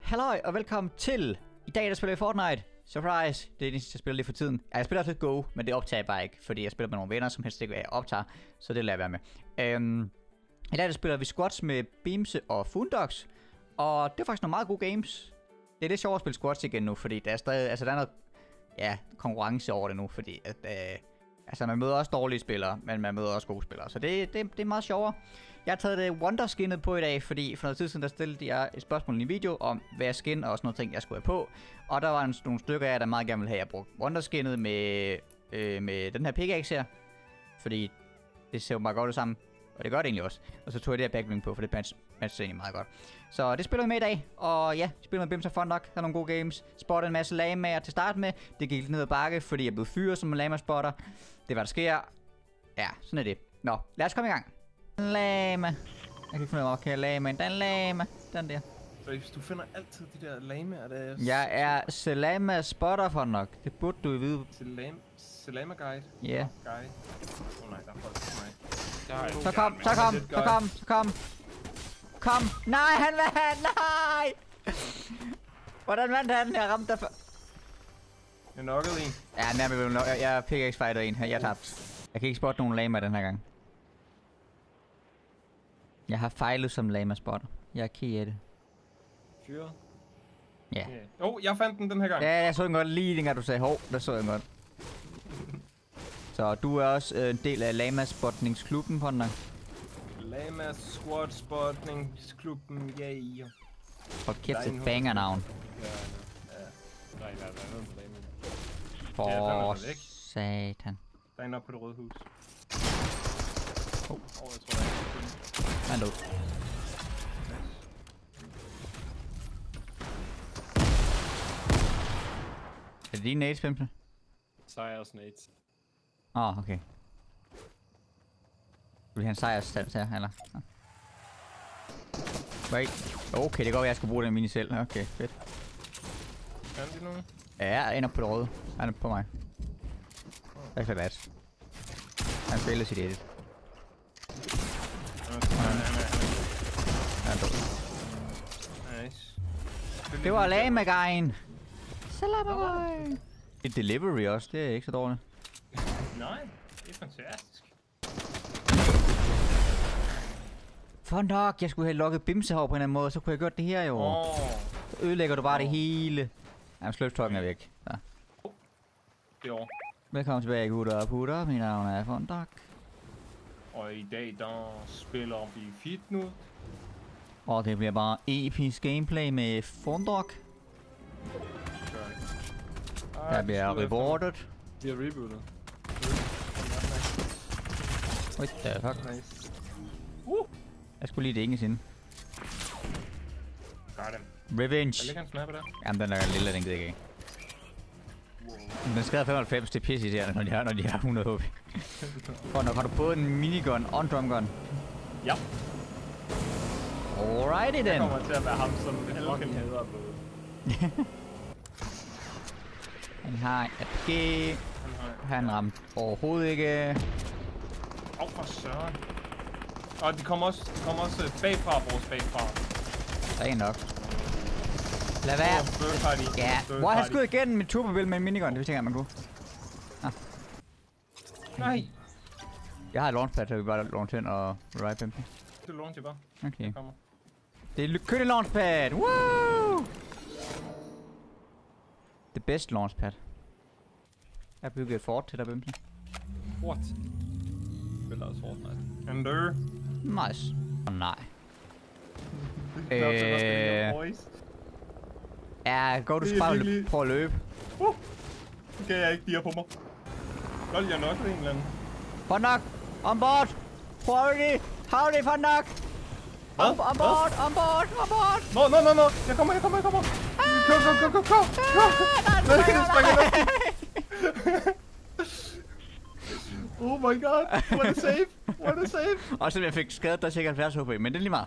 Halløj og velkommen til. I dag der spiller vi Fortnite. Surprise. Det er det eneste jeg spiller lige for tiden. Ja, jeg spiller også lidt Go, men det optager jeg bare ikke, fordi jeg spiller med nogle venner, som helst ikke optager. Så det lader jeg være med. I dag der spiller vi squads med Bimse og Fundox. Og det er faktisk nogle meget gode games. Det er lidt sjovt at spille squads igen nu, fordi der er stadig, altså der er noget, ja, konkurrence over det nu, fordi at, altså man møder også dårlige spillere, men man møder også gode spillere. Så det er meget sjovere. Jeg har taget det Wonder-skinnet på i dag, fordi for noget tid siden der stillede jeg et spørgsmål i en video om hvad skin og sådan noget ting jeg skulle have på. Og der var nogle stykker af jer, der meget gerne ville have, at jeg brugte Wonder-skinnet med den her pickaxe her. Fordi det ser jo meget godt ud sammen, og det gør det egentlig også. Og så tog jeg det her backbling på, for det matcher egentlig meget godt. Så det spiller vi med i dag, og ja, vi spiller med Bimse og Fundox, der er nogle gode games. Spotter en masse lamaer til start med, det gik lidt ned ad bakke, fordi jeg blev fyret som en lama-spotter. Det er hvad der sker. Ja, sådan er det. Nå, lad os komme i gang. Lama. Jeg kan ikke finde ud af, okay, lama. Den lama. Den der. Så du finder altid de der lamaer, der... Jeg er Salama spotter for nok. Det burde du vide. Salama guide? Ja. Yeah. Guide. Nej, der er folk for mig. Så kom. Kom. Nej, han vandt. Nej. Hvordan vandt han? Jeg ramte dig for... Jeg knockede en. Ja, jeg pickaxe fighter en. Jeg tabte. Jeg kan ikke spotte nogen lama den her gang. Jeg har fejlet som lama-spotter. Jeg er ked af det. Fyret? Ja. Jeg fandt den her gang. Ja, jeg så den godt lige dengang du sagde hov. Der så jeg godt. Så du er også en del af lama-spotningsklubben på den der. Lama Squad Spotningsklubben, yeah. For kæft et banger-navn. Nej, der er noget på lama. For satan. Der er en oppe på det røde hus. Jeg tror jeg. Han død. Er det dine nades, Bimse? Sejrs nades. Okay. Vil du have en sejrsstand her, eller? Wait. Okay, det går, jeg skal bruge den mini selv. Okay, fedt. Kan de nogen? Ja, jeg ender på det røde. Han er på mig. Det er så glat. Han spiller sit edit. Han er død. Nice. Det var lama-guyen. Salama-guy. Et delivery også, det er ikke så dårligt. Nej, det er fantastisk. Fundox, jeg skulle have lukket Bimse her på en eller anden måde, så kunne jeg gjort det her jo. Så ødelægger du bare det hele. Jamen, sløbstokken er væk. Så. Det er over. Velkommen tilbage, gutter og putter. Mit navn er Fundox. Og i dag, der spiller vi Fitnut. Og det bliver bare episk gameplay med Fundox. Der bliver rewarded. Vi har rebootet. What the fuck? Nice. Jeg skulle lige det ikke sinde. Got him. Revenge. Der ligger en sniper der. Jamen, den er lille, den gider ikke af. Den skader 95, det er pisse irriterende, når de har 100 HP. Fundox, har du både en minigun og en drumgun? Ja. Alrighty then. Jeg kommer til at være ham, som alle kan hader på. Han har et APG. Han ramte overhovedet ikke. For søren. Og de kommer også bagfra, vores bagfra. Det er nok. Lad være. Ja. Hvor har jeg skudt igennem mit turbobil med en minigun? Det vidste jeg ikke, man kunne. Nej. Jeg har et launchpad, så vi bare launch ind og ride Bimse. Det launcher bare. Okay. Det er kønne launchpad. Woo! Det bedste launchpad. Jeg har bygget et fort til dig, Bimse. What? Spiller også Fortnite. Ender. Nice. Nej. Ja, gå du bare prøv at løbe. Det kan jeg ikke, de er på mig. Godt, jeg nok en eller anden. Fundox, on board! Priority! Howdy, Fundox! On board! No! Jeg kommer! Go! Oh my god! What a save! Og så jeg fik skadet der sikkert 70 HP, men det er lige meget.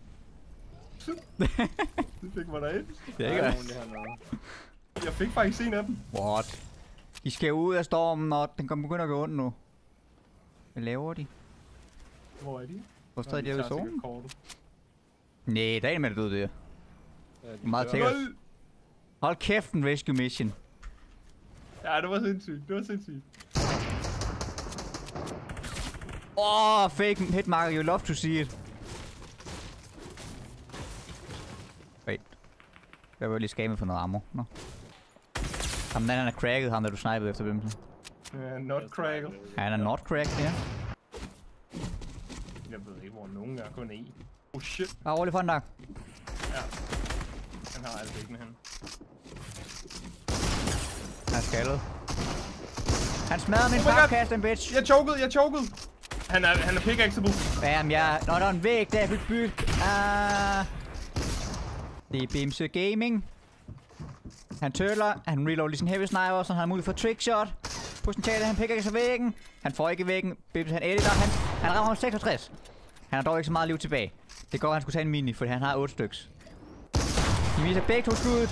Det fik mig derind. Det er ikke Jeg fik faktisk en af dem. What? De skal ud af stormen, og den begynder at gå ondt nu. Hvad laver de? Hvor er de? Hvor står de her i zonen? Nej, der er en med det døde der. Meget sikkert. Hold kæft, en rescue mission. Ja, det var sindssygt. Det var sindssygt. Fake hitmarker, you love to see it. Wait. Jeg var lige skammet for noget ammo. Nå. Ham den han er cracket, ham der du snipede efter dem. Not cracked. Han er not cracked, ja. Jeg ved ikke, hvor nogen er. Kun én. Oh shit. Bare rolig for en dag. Ja. Han har altså ikke med han. Han er skaldet. Han smadrede min papkast, en bitch. Jeg chokede. Han er pickaxeable. Bam, ja. Nå, der er en væg, der er bygget. Det er Bimse Gaming. Han tøller. Han reloader lige sin heavy sniper, så han har mulighed for trickshot. Potentiale, han picker ikke sig væggen. Han får ikke væggen. Bimse, han editor. Han rammer 66. Han har dog ikke så meget liv tilbage. Det går, han skulle tage en mini, fordi han har 8 styks. De viser begge to skuddet.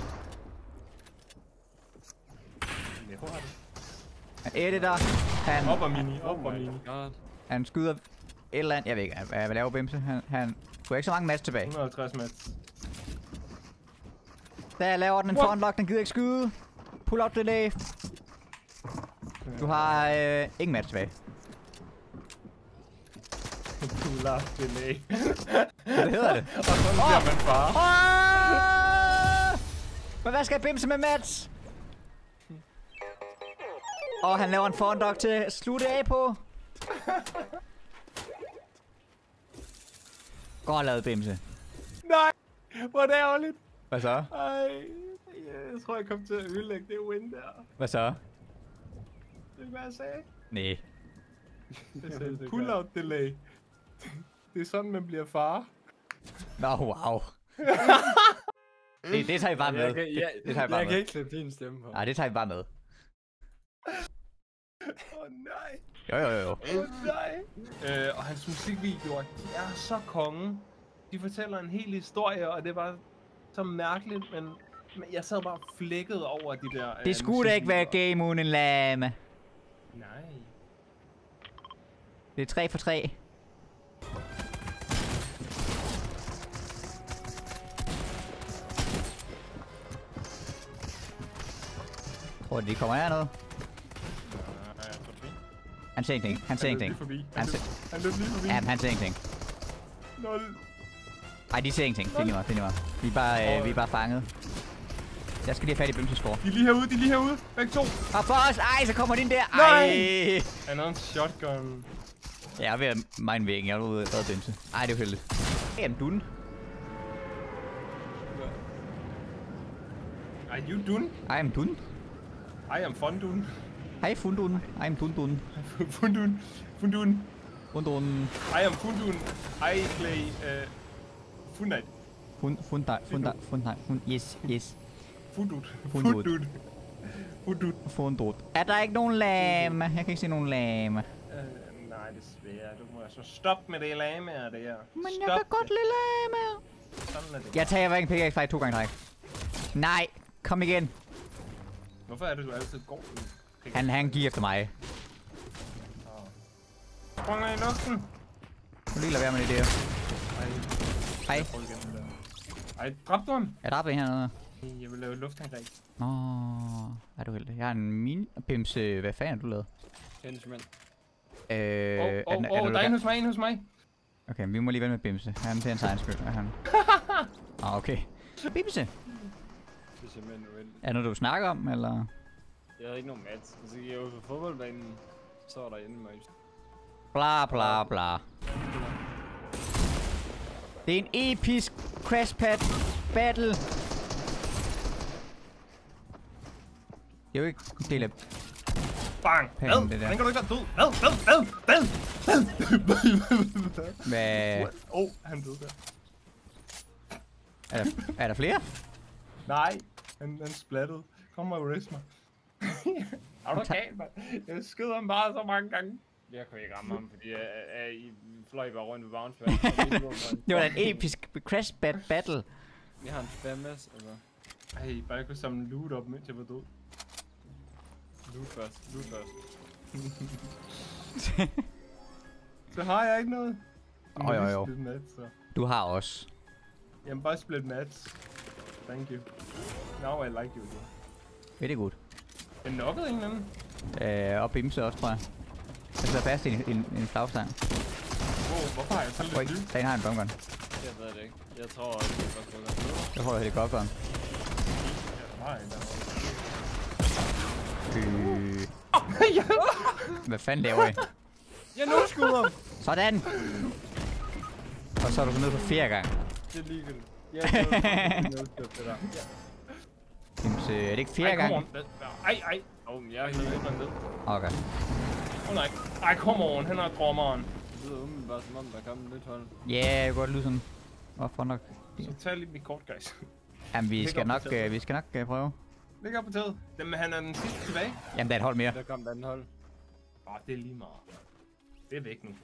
Han editor. Han... Op og mini. Han skyder et eller andet. Jeg ved ikke, hvad laver Bimse. Han får ikke så mange match tilbage. 150 match. Der laver den en frontlock, den gider ikke skyde. Pull out delay. Du har ingen match tilbage. Pull out delay. Hvad hedder det? Og sådan bliver man far. Men hvad skal Bimse med Mats? Han laver en frontlock til at slutte af på. Godt lavet, Bimse. Nej! Hvor er det ærgerligt. Hvad så? Ej, jeg tror, jeg kom til at ødelægge det win der. Hvad så? Det er hvad jeg sagde. Nej. Pull out delay. Det er sådan, man bliver far. Nå, wow. det tager vi bare med. Det tager vi bare Jeg med. kan ikke slippe din stemme på. Nej, det tager vi bare med. Nej. Jo. Nej. Og hans musikvideoer, de er så konge. De fortæller en hel historie, og det var så mærkeligt, men jeg sad bare flækket over de der... Det skulle da ikke være game uden en lame. Nej. Det er 3 for 3. Tror du, de kommer hernede? Han ser ingenting. Han ser ingenting. Han løb lige forbi. Ja, han ser ingenting. 0. Ej, de ser ingenting. Det er lige meget. Vi er bare fanget. Jeg skal lige have fat i Bimses for. De er lige herude. Begge to. Og for os! Ej, så kommer den der! Nej! Ej! Han havde en shotgun. Jeg er ved at mine væggen. Jeg er ude af Bimse. Ej, det er jo heldigt. Jamen, du den. Are you done? I am dun. I am fundun. Hej, fundun. I am dun. Fundun. Fundun. I am fundun. I play Fundite. Yes. Fundut. Fundut. Er der ikke nogen lame? Jeg kan ikke se nogen lame. Nej, desværre. Du må altså stoppe med det lame her, det her. Men jeg kan godt lide lame. Sådan er det. Jeg tager hverken pickaxe fight 2 gange træk. Nej, kom igen. Hvorfor er det, du altid går? Han giver efter mig. Springer i luften. Nu lige lade være med det der. Hej. Ej, dræbte du ham? Er der en hernede? Jeg vil lave luftangreb. Nå, er du heldig. Jeg har en mini-pimse. Hvad fanden har du lavet? Henchman. Der er en hos mig. Okay, vi må lige vende med Bimse. Han til hans egen skyld. Okay. Bimse! Det er simpelthen uendeligt. Er det noget, du snakker om, eller? Jeg havde ikke nogen match. Så gik jeg ud på fodboldbanen. Så var der inde med Bla bla bla. Det er en episk crash pad battle. Det er jo ikke en del af... Bang! Penge, det der. Den kan du ikke være død. Hvad? Han døde der. Er der flere? Nej, han splattede. Kom og rest mig. Er du galt, mand? Jeg skød ham bare så mange gange. Jeg kunne ikke ramme ham, fordi I fløj bare rundt ved bounce. Det var da en episk crash pad battle. Jeg har en spammes, eller? Ej, bare jeg kunne samle loot op, mens jeg var død. Loot først. Så har jeg ikke noget. Jo. Split match, så. Du har også. Jamen bare split match. Thank you. Now I like you. Very good. Jeg knockede en eller anden. Og Bimse også, tror jeg. Jeg sidder fast i en flagstang. Hvorfor har jeg så lidt lyd? Den har en bomber. Jeg ved det ikke. Jeg tror, det er godt gået. Jeg får helikopteren. Nej, der Hvad fanden laver I? Jeg nu skyder ham! Sådan! Og så er du nede på 4 gange. Det er ligegyldigt. Jeg det der. Bimse, er det ikke 4 gange? Ej. Men jeg er helt ned. Okay. Nej. Ej, come on. Han er drommeren. Det lyder umiddelbart som om, der kom et nyt hold. Ja, jeg kan godt lyde sådan. Hvorfor nok? Så tag lige mit kort, guys. Jamen, vi skal nok prøve. Læg op på taget. Jamen, han er den sidste tilbage. Jamen, der er et hold mere. Der kom et andet hold. Det er lige meget. Det er væk nu.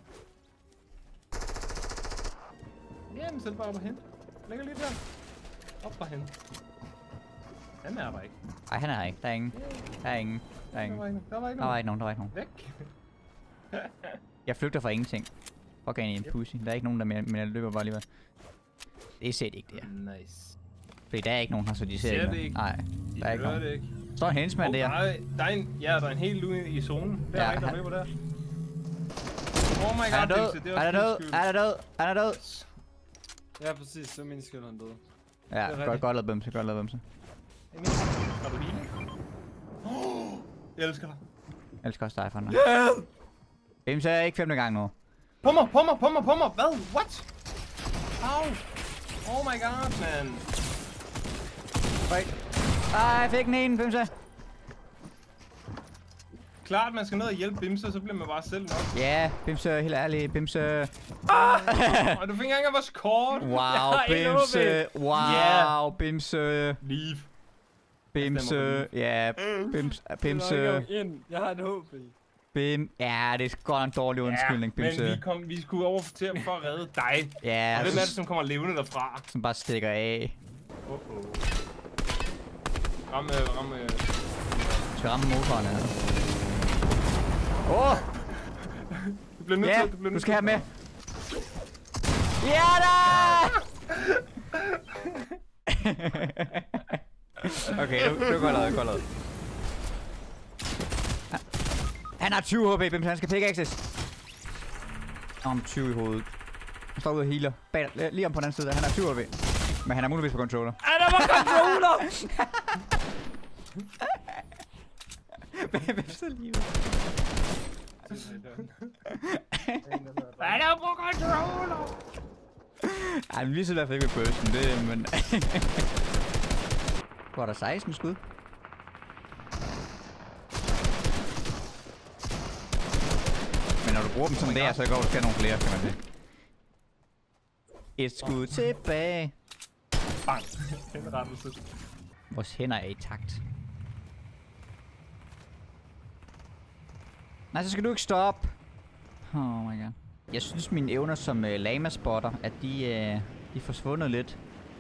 Jamen, så er det bare op og hente. Lægger lige der. Op og hente. Han er der ikke. Ej, han er her ikke. Der er ingen. Der er ingen. Der var ikke nogen. Væk. Jeg flygter fra ingenting. Fuck ind i en pussy. Der er ikke nogen der mere, men jeg løber bare alligevel. Det ser det ikke, det her. Nice. Fordi der er ikke nogen her, så de ser Ser ikke det ikke? Nej, der er ikke nogen. Det ikke. Står en hensmand der. Der er en helt ude i zonen. Der er en, der løber der. Oh my god, Han er død. det Han er død. Han er død. Han er død. Ja, præcis. Det var min skyld, han døde. Ja, godt lavet bømse. Godt lavet bømse. Har du healing? Jeg elsker dig. Jeg elsker også dig, fanden. Bimse er ikke 5. gang nu. På mig! Hvad? What? Au! Oh my god, man. Ej, jeg fik den ene, Bimse. Klart, man skal ned og hjælpe Bimse, så bliver man bare selv nok. Ja, Bimse, helt ærligt, Bimse. Og du fik ikke engang vores kort. Wow, Bimse. Wow, Bimse. Leave. Bimse. Ja, Bimse. Jeg har et håb. Ja, det er godt en dårlig undskyldning, Bimse. Men vi skulle over til ham for at redde dig. Ja, og hvem er det, som kommer levende derfra? Som bare stikker af. Ramme. Skal ramme motoren her. Du bliver nødt til, du skal have med. Ja da! Okay, du er godt lavet. Han har 20 HP, Bimse. Han skal pickaxes. Om 20 i hovedet. Han står ude og healer. Lige om på den anden side. Han har 20 HP. Men han er muligvis på controller. Han er på controller! Bimse lige Han er på controller! Ej, men vi sidder i hvert fald ikke med bursten. Det men... Hvor er der 16 skud? Men når du bruger dem sådan der, så går du skal nogle flere, kan man sige. Et skud tilbage. Bang. Henrettelse. Vores hænder er i takt. Nej, så skal du ikke stoppe. Oh my god. Jeg synes mine evner som lama-spotter, at de er forsvundet lidt.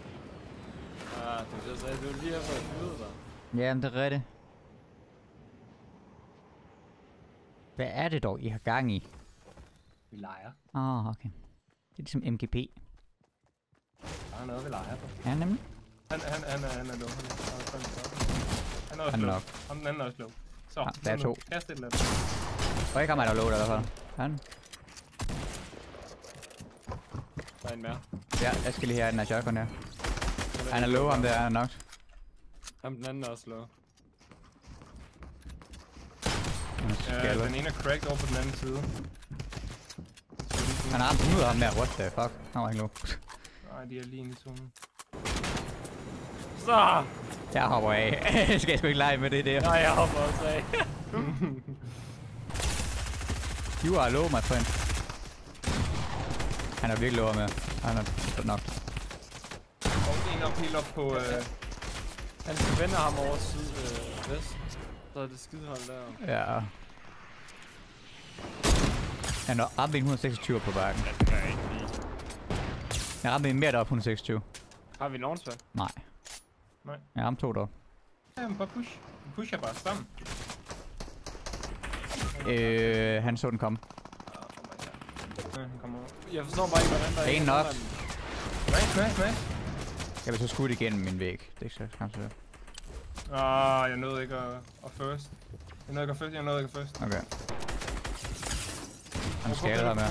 Du sagde, du lige har fået ud der. Ja, men det er rigtigt. Hvad er det dog, I har gang i? Vi leger. Okay. Det er ligesom MGP. Der er noget, vi leger på. Ja, nemlig. Han er low. Han er også low. Ham den anden er også low. Så, der er 2. Kast et eller andet. Og ikke ham er der low der i hvert fald. Han. Der er en mere. Ja, jeg skal lige have den her shotgun her. Han er low, ham der er nok. Ham den anden er også low. Den ene er cracked over på den anden side. Han har ramt 100 af ham der, what the fuck. Han var ikke low. Nej, de er lige inde i zonen. Så! Jeg hopper af. Jeg skal sgu ikke lege med det der. Nej, jeg hopper også af. You are low, my friend. Han er virkelig low med. Han er nok. Og en op helt op på... Han skal vende ham over syd-vest. Så er det skidehold der. Ja. Han har ramt en 126 på bakken. Det kan jeg ikke lide. Jeg ramte en mere deroppe 126. Har vi en launchpad? Nej. Nej. Jeg ramte 2 deroppe. Jamen, bare push. Vi pusher bare sammen. Han så den komme. Han kommer over. Jeg forstår bare ikke, hvordan der er en nok. Nice. Jeg vil så skudt igennem min væg. Det er ikke så kanskje. Jeg nåede ikke at first. Jeg nåede ikke at first. Okay. Han skader der med.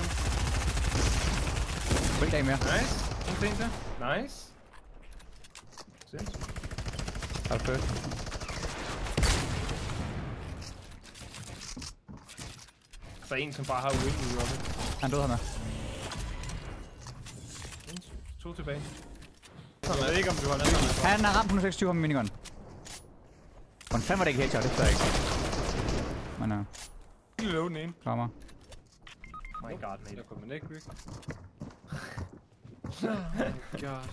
Ikke dag mere. Nice. En ting til. Nice. Sindssygt. Der er first. Så en, som bare har win i Rocket. Han døde her med. 2 tilbage. Jeg ved ikke, om du har lavet noget. Han har ramt 126 på min minigun. Hvordan fanden var det ikke headshot? Det står ikke. Men Lille løve den ene. kommer. My god, mate. Der kommer ikke Rick. Oh my god.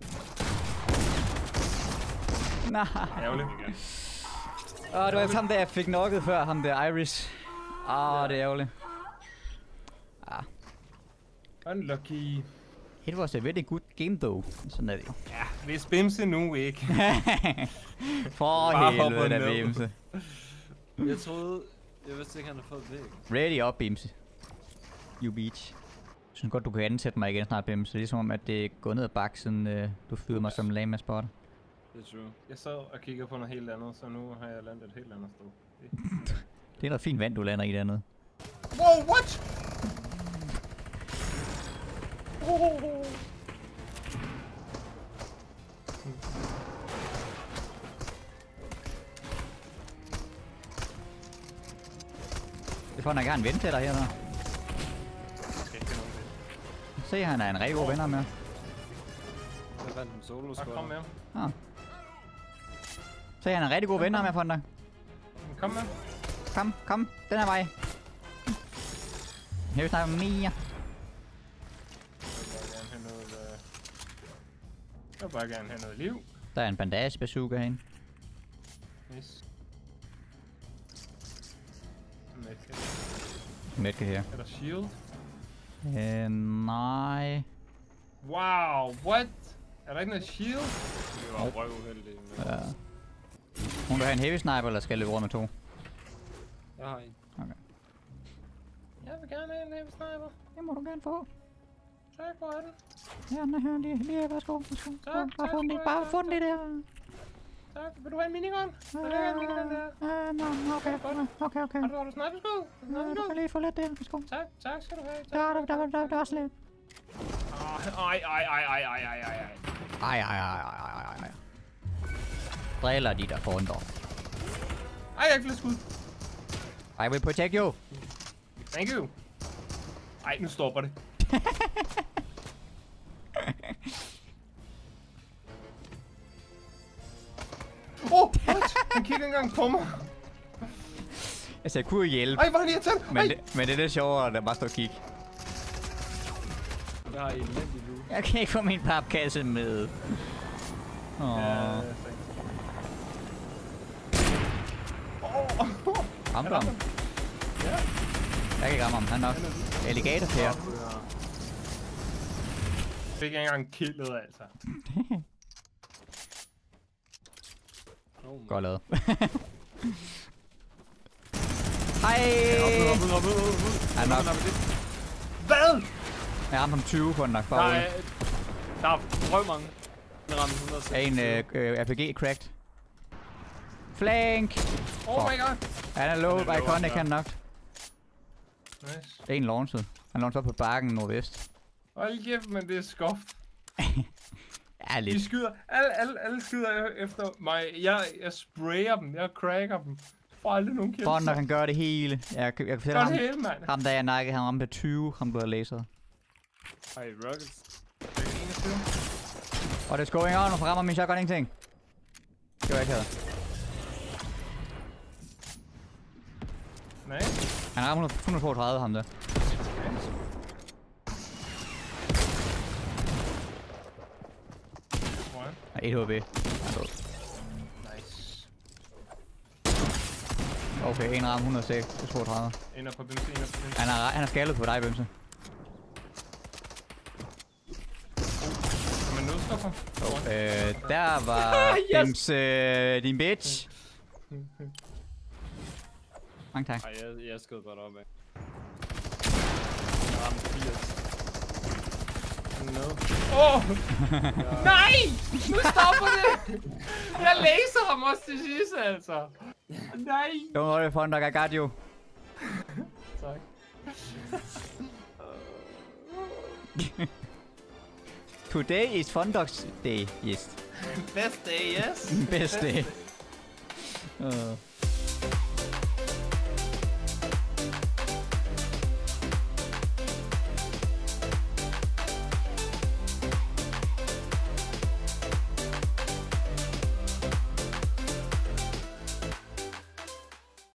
Nej. Ærgerligt. Det var ham der, jeg fik knocket før. Ham der Iris. Det er ærgerligt. Unlucky. It was a very good game though. Sådan er det jo. Ja, hvis Bimse nu ikke. For Bare hop helvede da, ned. Bimse. Jeg troede... Jeg vidste ikke, han havde fået væk. Ready up, Bimse. You beach. Jeg synes godt, du kan ansætte mig igen snart, Bimse. Det er som om, at det er gået ned ad bakke, siden du fyrede mig som lame spot. Det er true. Jeg sad og kiggede på noget helt andet, så nu har jeg landet et helt andet sted. Det er noget fint vand, du lander i det andet. Wow, what? Det får han ikke har en ven til dig her, der. Se, han er en rigtig god venner med. Jeg fandt en solo Så kom squad. med. Se, han er en rigtig god venner med, Fonda. Kom med. Kom, den her vej. Jeg vil snakke om mere. Jeg vil bare gerne have noget liv. Der er en bandage bazooka herinde. Yes. Medke her. Er der shield? Nej. Wow, what? Er der ikke noget shield? Det var røvuheldigt. Ja. Hun vil have en heavy sniper, eller skal jeg løbe rundt med 2? Jeg har en. Okay. Jeg vil gerne have en heavy sniper. Det må du gerne få. Tak, hvor er den? Ja, den er her lige. Værsgo. Tak, Bare få den lige der. Tak, vil du have en minigun? Vil du have en minigun der? Okay. Har du sniperskud? Du kan lige få lidt der. Værsgo. Tak skal du have. Der er også lidt. Ej. Driller de der foran dig. Ej, jeg har ikke flere skud. I will protect you. Thank you. Ej, nu stopper det. What? Han kigger engang på mig. Altså, jeg kunne jo hjælpe, Ej, hvor er han irriterende. men det er lidt sjovere, at der bare står og kigge. Jeg har en elendig nu. Jeg kan ikke få min papkasse med. Ramte ham. Ja. Jeg kan ikke ramme ham, han er nok. Alligator her. Fik ikke engang killet, altså. Godt lavet. Hej! Han er nok. Hvad? Jeg ramte ham 20 på den nok. Der er røv mange. Den ramte 106. En RPG cracked. Flank! Oh my god. Han er low, Han er low, iconic ja. han nok. Nice. En launchet. Han launchet op på bakken nordvest. Hold kæft, men det er skoft. Ja, De lidt. skyder, alle skyder efter mig. Jeg sprayer dem, jeg cracker dem. Får aldrig nogen kills. Foran, når han gør det hele. Jeg kan fortælle Gør ham. det hele, mand. Ham der jeg nakkede, han ramte 20, han blev laseret. Ej, rockets. What is going on? Hvorfor rammer min shotgun ingenting? Det var jeg ikke havde. Nej. Han rammer 132 ham der. Og 1 HP. Han død. Nice. Okay, en ramme 106, 32. Ender på benzin, ender på benzin. Han er skaldet på dig, Bømse. Men nu stopper. Der var Yes! Bømse, din bitch. Mange tak. Ej, jeg skød godt op af. Jeg ramte 80. No. Nej! Nu stopper det! Jeg læser ham også til sidst, altså. Nej! Don't worry, Fondok, I got you. Tak. Today is Fondok's day, yes. Best day, yes. Best day.